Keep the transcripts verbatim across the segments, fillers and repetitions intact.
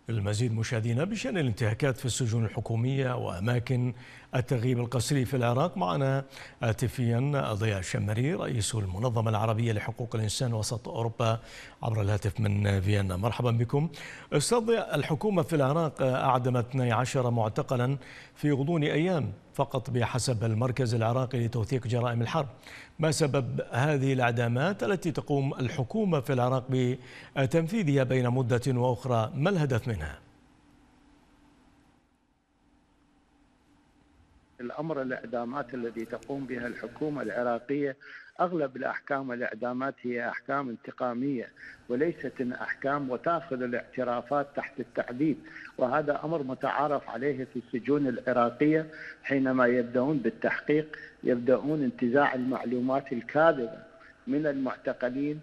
المزيد مشاهدينا بشأن الانتهاكات في السجون الحكومية وأماكن التغييب القسري في العراق. معنا هاتفيا ضياء الشمري رئيس المنظمة العربية لحقوق الإنسان وسط أوروبا عبر الهاتف من فيينا. مرحبا بكم أستاذ ضياء. الحكومة في العراق أعدمت اثني عشر معتقلا في غضون أيام فقط بحسب المركز العراقي لتوثيق جرائم الحرب. ما سبب هذه الإعدامات التي تقوم الحكومة في العراق بتنفيذها بين مدة وأخرى؟ ما الهدف منها؟ الأمر الإعدامات الذي تقوم بها الحكومة العراقية أغلب الأحكام الإعدامات هي أحكام انتقامية وليست أحكام وتأخذ الاعترافات تحت التعذيب، وهذا أمر متعارف عليه في السجون العراقية. حينما يبدأون بالتحقيق يبدأون انتزاع المعلومات الكاذبة من المعتقلين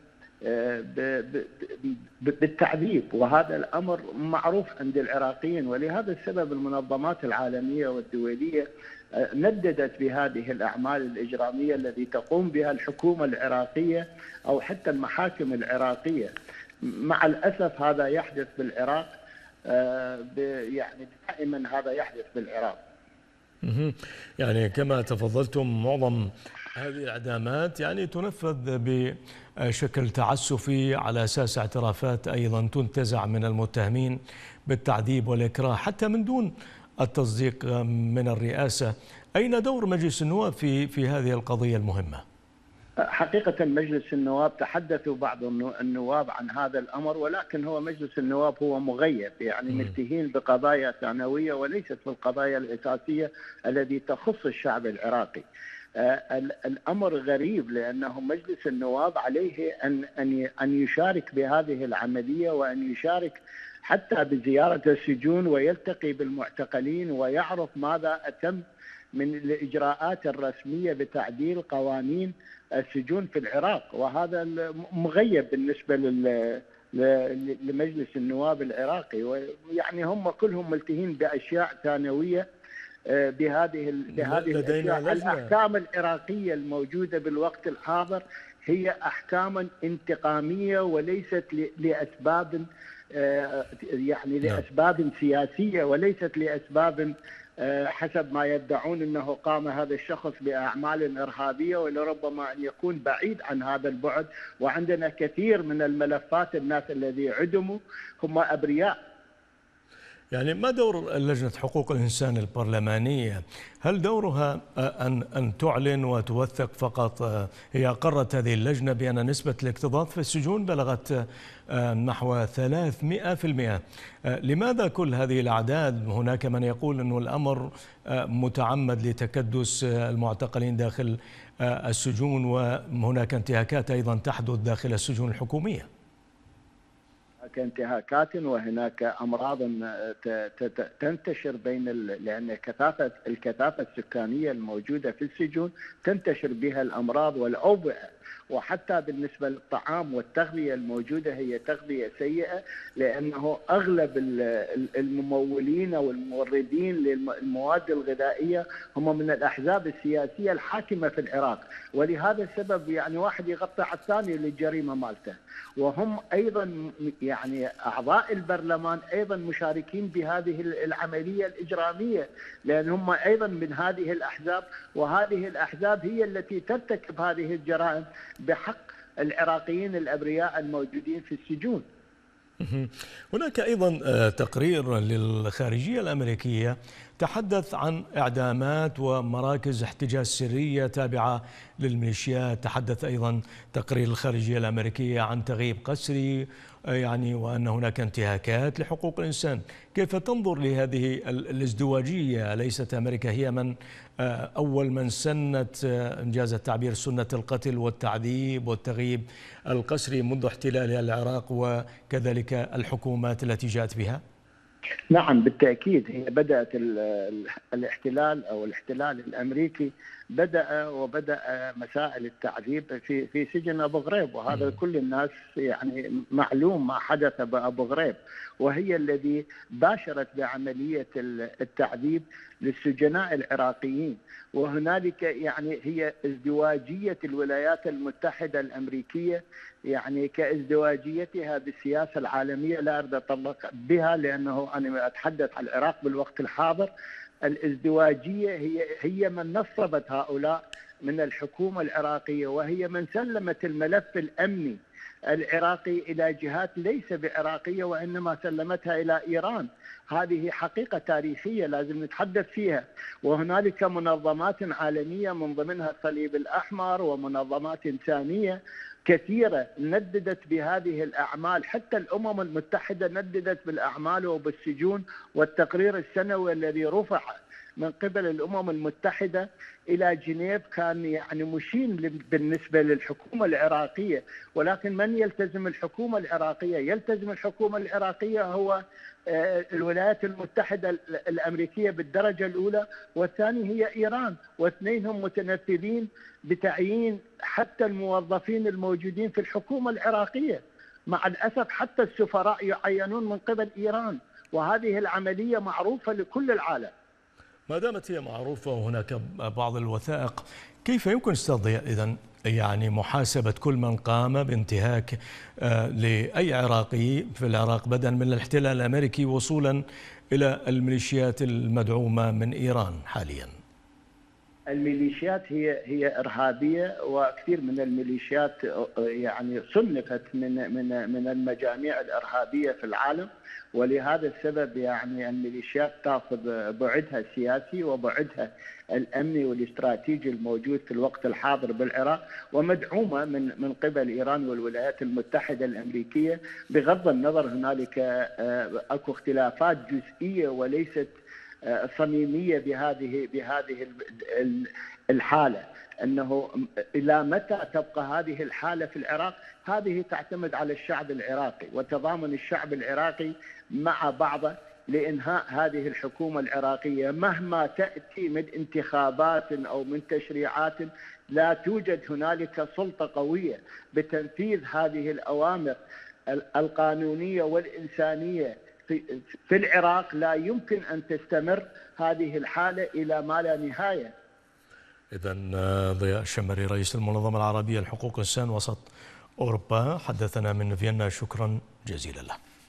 بالتعذيب، وهذا الأمر معروف عند العراقيين. ولهذا السبب المنظمات العالمية والدولية نددت بهذه الأعمال الإجرامية التي تقوم بها الحكومة العراقية أو حتى المحاكم العراقية. مع الأسف هذا يحدث بالعراق، يعني دائما هذا يحدث بالعراق. يعني كما تفضلتم معظم هذه الإعدامات يعني تنفذ بشكل تعسفي على أساس اعترافات أيضا تنتزع من المتهمين بالتعذيب والإكراه حتى من دون التصديق من الرئاسة. أين دور مجلس النواب في في هذه القضية المهمة؟ حقيقة مجلس النواب تحدثوا بعض النواب عن هذا الأمر، ولكن هو مجلس النواب هو مغيب، يعني ملتهين بقضايا ثانوية وليست في القضايا الأساسية التي تخص الشعب العراقي. الأمر غريب لأنه مجلس النواب عليه أن أن أن يشارك بهذه العملية وأن يشارك حتى بزيارة السجون ويلتقي بالمعتقلين ويعرف ماذا أتم من الإجراءات الرسمية بتعديل قوانين السجون في العراق، وهذا مغيب بالنسبة لمجلس النواب العراقي. ويعني هم كلهم ملتهين بأشياء ثانوية بهذه بهذه الأشياء. الأحكام العراقية الموجودة بالوقت الحاضر هي أحكام انتقامية وليست لأسباب يعني لأسباب سياسية وليست لأسباب حسب ما يدعون أنه قام هذا الشخص بأعمال إرهابية، ولربما أن يكون بعيد عن هذا البعد. وعندنا كثير من الملفات الناس الذي عدموا هم أبرياء. يعني ما دور لجنة حقوق الإنسان البرلمانية؟ هل دورها أن أن تعلن وتوثق فقط؟ هي أقرت هذه اللجنة بأن نسبة الاكتظاظ في السجون بلغت نحو ثلاثمئة بالمئة. لماذا كل هذه الأعداد؟ هناك من يقول أن الأمر متعمد لتكدس المعتقلين داخل السجون، وهناك انتهاكات أيضا تحدث داخل السجون الحكومية. هناك انتهاكات وهناك أمراض تنتشر بين ال... لأن كثافة الكثافة السكانية الموجودة في السجون تنتشر بها الأمراض والأوبئة، وحتى بالنسبة للطعام والتغذية الموجودة هي تغذية سيئة، لأنه أغلب الممولين أو الموردين للمواد الغذائية هم من الأحزاب السياسية الحاكمة في العراق، ولهذا السبب يعني واحد يغطي على الثاني للجريمة مالته. وهم أيضا يعني أعضاء البرلمان أيضا مشاركين بهذه العملية الإجرامية، لأن هم أيضا من هذه الأحزاب، وهذه الأحزاب هي التي ترتكب هذه الجرائم بحق العراقيين الأبرياء الموجودين في السجون. هناك أيضا تقرير للخارجية الأمريكية تحدث عن إعدامات ومراكز احتجاز سرية تابعة للميليشيات. تحدث أيضا تقرير الخارجية الأمريكية عن تغييب قسري، يعني وأن هناك انتهاكات لحقوق الإنسان. كيف تنظر لهذه الازدواجية؟ ليست أمريكا هي من أول من سنت إنجاز التعبير سنة القتل والتعذيب والتغييب القسري منذ احتلالها العراق، وكذلك الحكومات التي جاءت بها؟ نعم بالتأكيد، هي بدأت الاحتلال أو الاحتلال الأمريكي بدأ وبدأ مسائل التعذيب في في سجن أبو غريب، وهذا كل الناس يعني معلوم ما حدث بأبو غريب، وهي الذي باشرت بعملية التعذيب للسجناء العراقيين. وهنالك يعني هي ازدواجية الولايات المتحدة الأمريكية، يعني كازدواجيتها بالسياسة العالمية، لا أريد أطلق بها لأنه أنا أتحدث عن العراق بالوقت الحاضر. الازدواجية هي هي من نصبت هؤلاء من الحكومة العراقية، وهي من سلمت الملف الأمني العراقي إلى جهات ليس بعراقية وإنما سلمتها إلى إيران. هذه حقيقة تاريخية لازم نتحدث فيها. وهنالك منظمات عالمية من ضمنها الصليب الأحمر ومنظمات إنسانية كثيرة نددت بهذه الأعمال، حتى الأمم المتحدة نددت بالأعمال وبالسجون. والتقرير السنوي الذي رفع من قبل الأمم المتحدة إلى جنيف كان يعني مشين بالنسبة للحكومة العراقية. ولكن من يلتزم الحكومة العراقية؟ يلتزم الحكومة العراقية هو الولايات المتحدة الأمريكية بالدرجة الأولى، والثاني هي إيران، واثنينهم متنفذين بتعيين حتى الموظفين الموجودين في الحكومة العراقية. مع الأسف حتى السفراء يعينون من قبل إيران، وهذه العملية معروفة لكل العالم. ما دامت هي معروفة وهناك بعض الوثائق، كيف يمكن أستاذ ضياء إذن يعني محاسبة كل من قام بانتهاك لأي عراقي في العراق بدءا من الاحتلال الأمريكي وصولا إلى الميليشيات المدعومة من إيران حاليا؟ الميليشيات هي هي إرهابية، وكثير من الميليشيات يعني صنفت من من من المجاميع الإرهابية في العالم. ولهذا السبب يعني الميليشيات تأخذ بعدها السياسي وبعدها الأمني والاستراتيجي الموجود في الوقت الحاضر بالعراق، ومدعومة من من قبل إيران والولايات المتحدة الأمريكية. بغض النظر هنالك اكو اختلافات جزئية وليست صميمية بهذه بهذه الحالة. أنه إلى متى تبقى هذه الحالة في العراق؟ هذه تعتمد على الشعب العراقي وتضامن الشعب العراقي مع بعضه لإنهاء هذه الحكومة العراقية. مهما تأتي من انتخابات أو من تشريعات، لا توجد هنالك سلطة قوية بتنفيذ هذه الأوامر القانونية والإنسانية في, في العراق. لا يمكن أن تستمر هذه الحالة إلى ما لا نهاية. إذن ضياء الشمري رئيس المنظمة العربية لحقوق الإنسان وسط أوروبا حدثنا من فيينا، شكرا جزيلا له.